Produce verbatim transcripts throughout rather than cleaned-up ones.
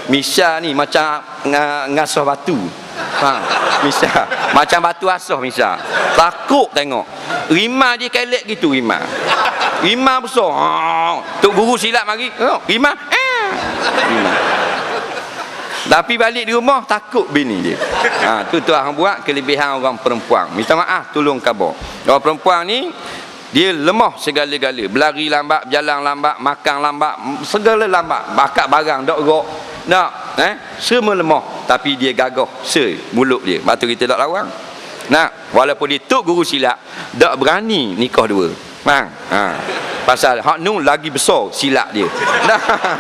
Misal ni macam ngasuh batu. Ha, misal macam batu asuh misal. Takut tengok. Rimah dia kelek gitu rimah. Rimah besar. Ha, tok guru silat mari. Tengok rimah. Eh. Rimah. Tapi balik di rumah takut bini dia. Ha, tu tu hang buat kelebihan orang perempuan. Minta maaf tolong khabar. Orang perempuan ni dia lemah segala-gala. Berlari lambat, berjalan lambat, makan lambat, segala lambat. Bakat barang dak gerak. Nak, eh? Semua lemah tapi dia gagah se mulut dia. Sebab tu kita tak lawan. Nak, walaupun dia tok guru silat, dak berani nikah dua. Faham? Ha. Pasal hak nu lagi besar silap dia. Nah.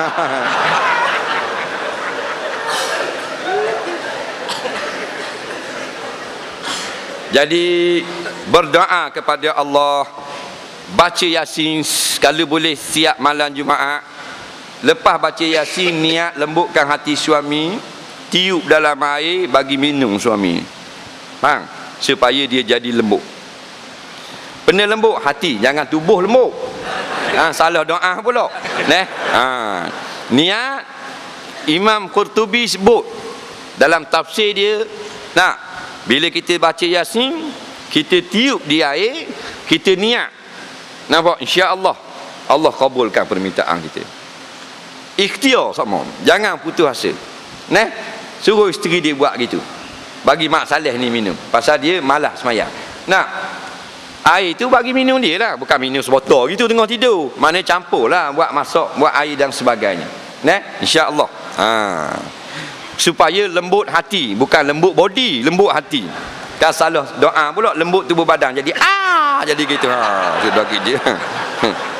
Jadi berdoa kepada Allah, baca Yasin kalau boleh siap malam Jumaat. Lepas baca Yasin, niat lembutkan hati suami, tiup dalam air bagi minum suami. Faham? Supaya dia jadi lembut. Benda lembut hati, jangan tubuh lembut. Ha, salah doa pula. Neh. Ha. Niat Imam Qurtubi sebut dalam tafsir dia, nak bila kita baca Yasin, kita tiup di air, kita niat. Nampak? Insya-Allah Allah kabulkan permintaan kita. Ikhtiar sama. Jangan putus asa. Neh, suruh isteri dia buat gitu. Bagi Mak Saleh ni minum. Pasal dia malas semayang. Nak air tu bagi minum dia lah. Bukan minum sebotol gitu tengah tidur. Mana campur lah. Buat masak, buat air dan sebagainya. Neh, insya-Allah. Ha. Supaya lembut hati, bukan lembut body, lembut hati. Kan salah doa pula lembut tubuh badan jadi ah jadi gitu. Ha, sudah gitu dia.